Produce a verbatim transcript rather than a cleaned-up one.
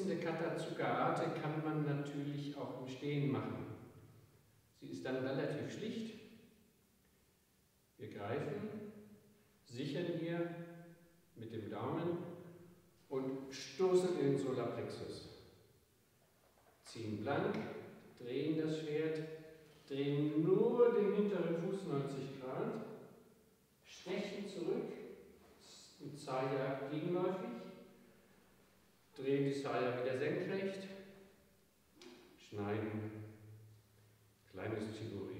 fließende Kata Tsukahate kann man natürlich auch im Stehen machen. Sie ist dann relativ schlicht. Wir greifen, sichern hier mit dem Daumen und stoßen in den Solarplexus. Ziehen blank, drehen das Schwert, drehen nur den hinteren Fuß neunzig Grad, stechen zurück, mit Saya gegenläufig, drehen die Saya wieder senkrecht, schneiden, kleines Chiguri.